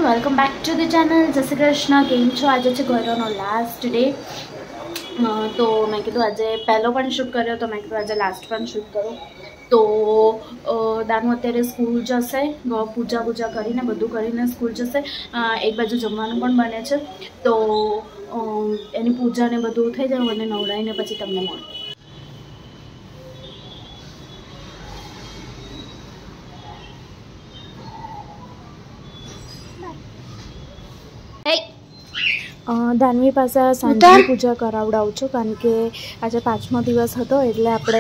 Welcome back to the channel. જય શ્રી કૃષ્ણ. કેમ છો? આજે છે ગૌરવનો લાસ્ટ ડે. તો મેં કીધું આજે પહેલો પણ શૂટ કર્યો, તો મેં કીધું આજે લાસ્ટ પણ શૂટ કરું. તો દાનુ અત્યારે સ્કૂલ જશે, પૂજા કરીને બધું કરીને સ્કૂલ જશે. એક બાજુ જમવાનું પણ બને છે, તો એની પૂજા ને બધું થઈ જાય અને નવડાવીને પછી તમને મળું. દાનવી પાસે સાંજની પૂજા કરાવડાવું છું, કારણ કે આજે 5મો દિવસ હતો એટલે આપણે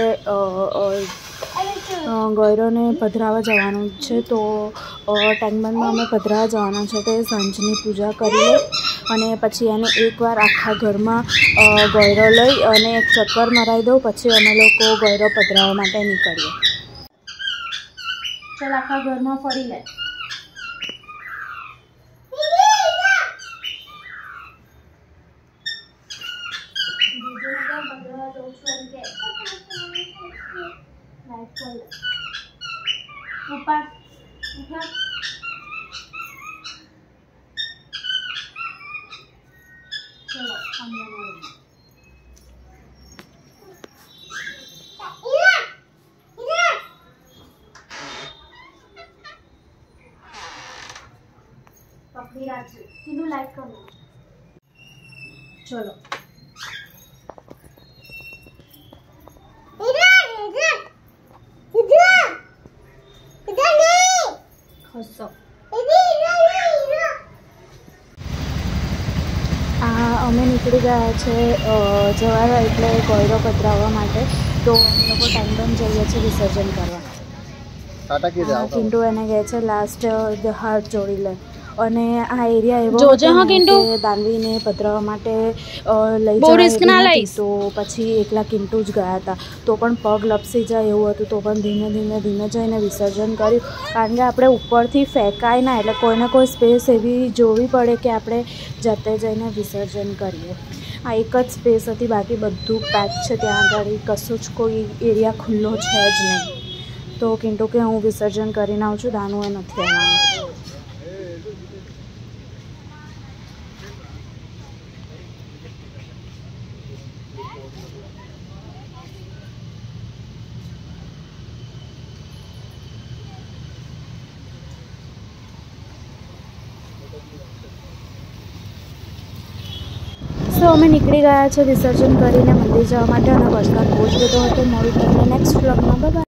ગૌરવને પધરાવવા જવાનું છે. તો ટેંકબંધમાં અમે પધરાવવા જવાના છે, તો એ સાંજની પૂજા કરી લે અને પછી એને એકવાર આખા ઘરમાં ગૌરવ લઈ અને એક ચક્કર મરાવી દઉં. પછી અમે લોકો ગૌરવ પધરાવવા માટે નીકળીએ. ચાલ આખા ઘરમાં ફરી લે. પકડી રાખજો, તીનું લાઈક કરો. ચલો ખસો. અમે નીકળી ગયા છે જવા એટલે ગૌરવ પધરાવવા માટે. તો અમે લોકો ટેંકબંધ જઈએ છીએ વિસર્જન કરવા. કિંટુ એને કહે છે લાસ્ટ હાથ જોડી લે. અને આ એરિયા એવો કે દાનવીને પધરાવવા માટે લઈ જવા, તો પછી એકલા કિંટુ જ ગયા હતા. તો પણ પગ લપસી જાય એવું હતું, તો પણ ધીમે જઈને વિસર્જન કર્યું. કારણ કે આપણે ઉપરથી ફેંકાય ના, એટલે કોઈને કોઈ સ્પેસ એવી જોવી પડે કે આપણે જાતે જઈને વિસર્જન કરીએ. આ એક જ સ્પેસ હતી, બાકી બધું પેક છે. ત્યાં આગળ કશું જ કોઈ એરિયા ખુલ્લો છે જ નહીં. તો કિંટુ કે હું વિસર્જન કરીને આવું છું, દાનુએ નથી આવવાનું. તો અમે નીકળી ગયા છે વિસર્જન કરીને મંદિર જવા માટે, અને વરસાદ બહુ જ બધો હતો. મળું તમને નેક્સ્ટ વ્લોગમાં. બાય.